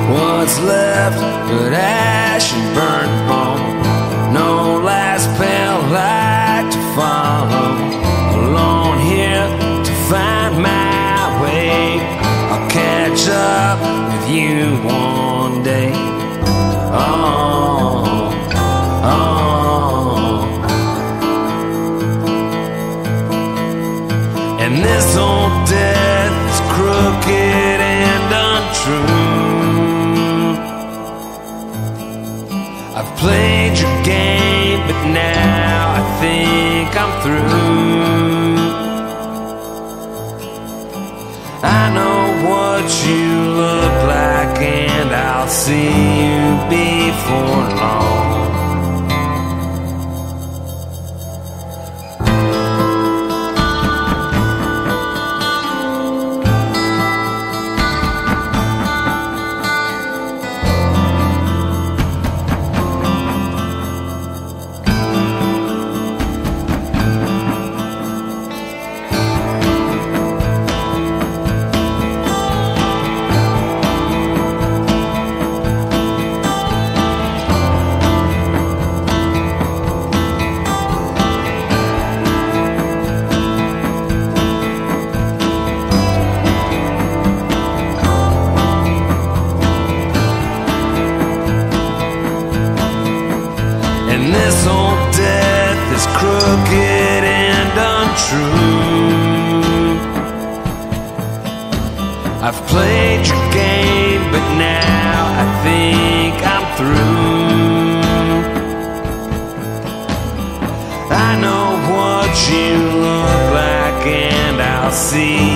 What's left but ash and burnt bone? No last pale light to follow. Alone here to find my way. I'll catch up with you one day. Oh, oh. And this old death is crooked and untrue. I've played your game, but now I think I'm through. I know what you look like, and I'll see you before long. And this old death is crooked and untrue. I've played your game, but now I think I'm through. I know what you look like, and I'll see